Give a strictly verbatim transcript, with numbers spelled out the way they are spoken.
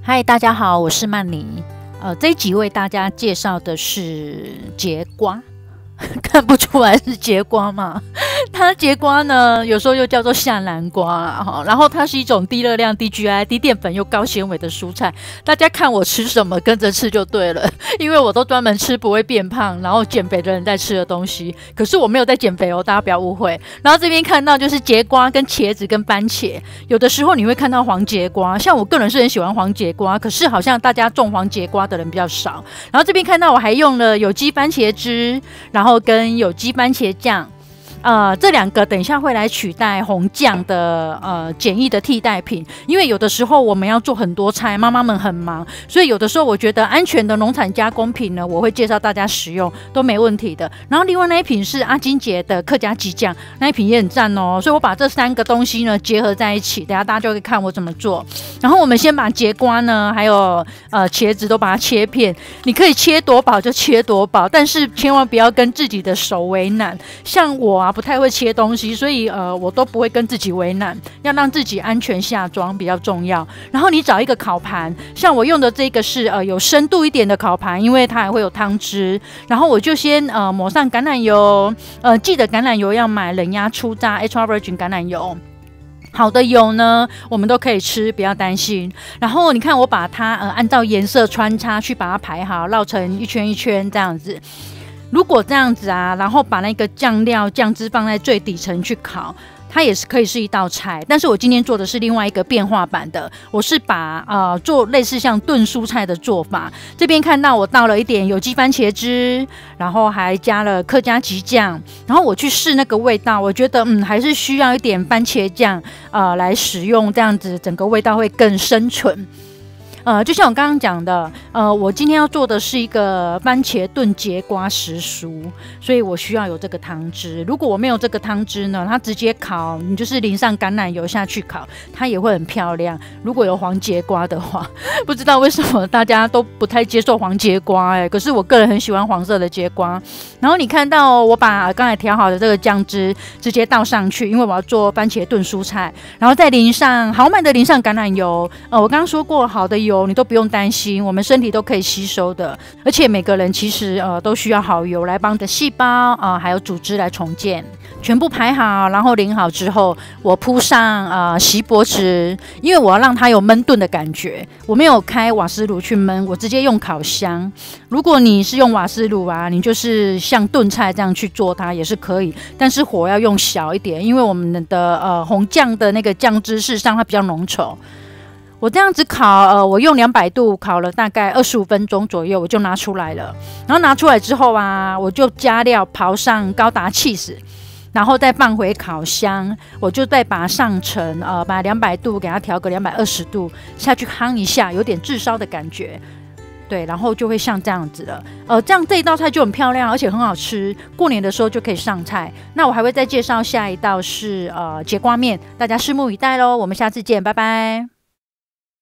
嗨，大家好，我是曼妮。呃，这一集为大家介绍的是节瓜，看不出来是节瓜吗？它节瓜呢，有时候又叫做夏南瓜啦哈。然后它是一种低热量、低 G I、低淀粉又高纤维的蔬菜。大家看我吃什么，跟着吃就对了，因为我都专门吃不会变胖，然后减肥的人在吃的东西。可是我没有在减肥哦，大家不要误会。然后这边看到就是节瓜、跟茄子、跟番茄，有的时候你会看到黄节瓜，像我个人是很喜欢黄节瓜，可是好像大家种黄节瓜的人比较少。然后这边看到我还用了有机番茄汁，然后跟有机番茄酱。呃，这两个等一下会来取代红酱的呃简易的替代品，因为有的时候我们要做很多菜，妈妈们很忙，所以有的时候我觉得安全的农产加工品呢，我会介绍大家使用都没问题的。然后另外那一瓶是阿金姐的客家鸡酱，那一瓶也很赞哦，所以我把这三个东西呢结合在一起，等一下大家就会看我怎么做。然后我们先把节瓜呢，还有呃茄子都把它切片，你可以切多薄就切多薄，但是千万不要跟自己的手为难，像我啊。不太会切东西，所以呃我都不会跟自己为难，要让自己安全下装比较重要。然后你找一个烤盘，像我用的这个是呃有深度一点的烤盘，因为它还会有汤汁。然后我就先呃抹上橄榄油，呃记得橄榄油要买冷压初榨 extra virgin 橄榄油。好的油呢，我们都可以吃，不要担心。然后你看我把它呃按照颜色穿插去把它排好，绕成一圈一圈这样子。如果这样子啊，然后把那个酱料酱汁放在最底层去烤，它也是可以是一道菜。但是我今天做的是另外一个变化版的，我是把呃做类似像炖蔬菜的做法。这边看到我倒了一点有机番茄汁，然后还加了客家吉酱，然后我去试那个味道，我觉得嗯还是需要一点番茄酱呃来使用，这样子整个味道会更深醇。呃，就像我刚刚讲的，呃，我今天要做的是一个番茄炖节瓜时蔬，所以我需要有这个汤汁。如果我没有这个汤汁呢，它直接烤，你就是淋上橄榄油下去烤，它也会很漂亮。如果有黄节瓜的话，不知道为什么大家都不太接受黄节瓜，哎，可是我个人很喜欢黄色的节瓜。然后你看到我把刚才调好的这个酱汁直接倒上去，因为我要做番茄炖蔬菜，然后再淋上豪迈的淋上橄榄油。呃，我刚刚说过，好的油。你都不用担心，我们身体都可以吸收的，而且每个人其实呃都需要好油来帮你的细胞啊、呃、还有组织来重建。全部排好，然后淋好之后，我铺上呃锡箔纸，因为我要让它有焖炖的感觉。我没有开瓦斯炉去焖，我直接用烤箱。如果你是用瓦斯炉啊，你就是像炖菜这样去做它也是可以，但是火要用小一点，因为我们的呃红酱的那个酱汁事实上它比较浓稠。我这样子烤，呃，我用两百度烤了大概二十五分钟左右，我就拿出来了。然后拿出来之后啊，我就加料刨上高达cheese，然后再放回烤箱，我就再把它上层，呃，把两百度给它调个两百二十度下去夯一下，有点炙烧的感觉。对，然后就会像这样子了。呃，这样这一道菜就很漂亮，而且很好吃。过年的时候就可以上菜。那我还会再介绍下一道是呃节瓜面，大家拭目以待喽。我们下次见，拜拜。